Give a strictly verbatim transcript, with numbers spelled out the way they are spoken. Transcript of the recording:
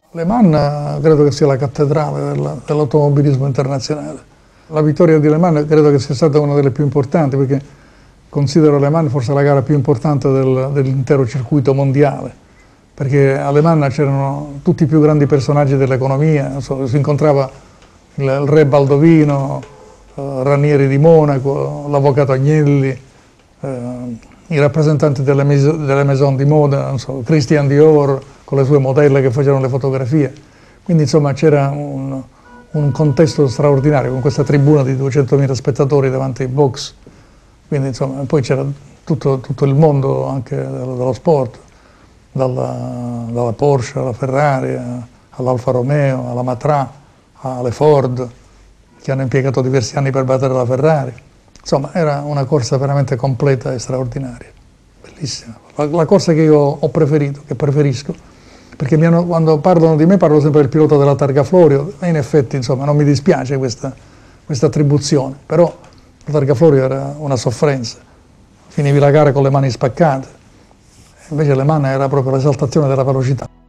Le Mans credo che sia la cattedrale dell'automobilismo internazionale. La vittoria di Le Mans credo che sia stata una delle più importanti, perché considero Le Mans forse la gara più importante del, dell'intero circuito mondiale, perché a Le Mans c'erano tutti i più grandi personaggi dell'economia, so, si incontrava il, il re Baldovino, eh, Ranieri di Monaco, l'avvocato Agnelli, eh, i rappresentanti delle, delle maison di moda, non so, Christian Dior, con le sue modelle che facevano le fotografie. Quindi insomma c'era un, un contesto straordinario, con questa tribuna di duecentomila spettatori davanti ai box. Quindi insomma poi c'era tutto, tutto il mondo anche dello sport, dalla, dalla Porsche alla Ferrari, all'Alfa Romeo, alla Matra, alle Ford, che hanno impiegato diversi anni per battere la Ferrari. Insomma, era una corsa veramente completa e straordinaria, bellissima. La, la corsa che io ho preferito, che preferisco, perché mi hanno, quando parlano di me parlo sempre del pilota della Targa Florio, e in effetti insomma, non mi dispiace questa, questa attribuzione, però la Targa Florio era una sofferenza, finivi la gara con le mani spaccate, invece Le Mans era proprio l'esaltazione della velocità.